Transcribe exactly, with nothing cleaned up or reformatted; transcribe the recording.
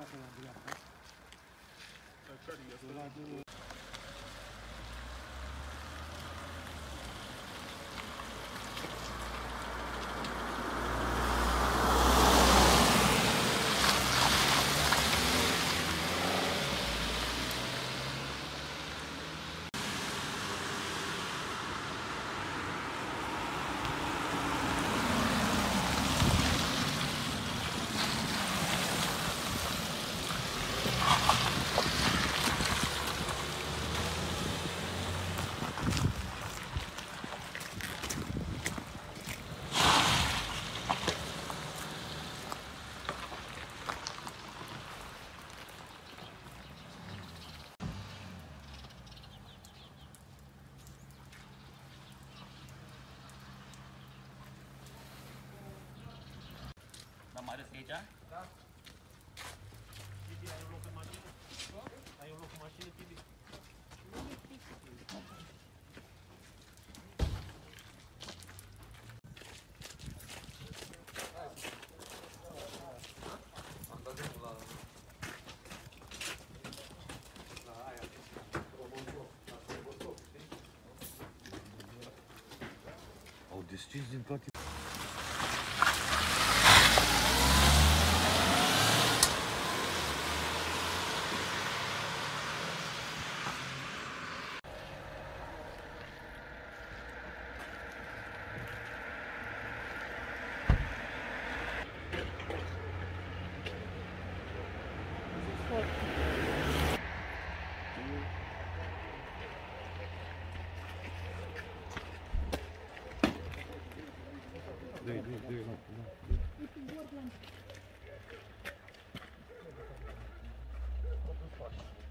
pe la dreapta. Care e asta? Da, mai ales aici? Da. Tibi, ai un loc în mașină? Ai un loc în mașină, Tibi? Am dat drumul la... la aia. Au descins din toate. Dă-i, dă-i, dă-i, dă-i.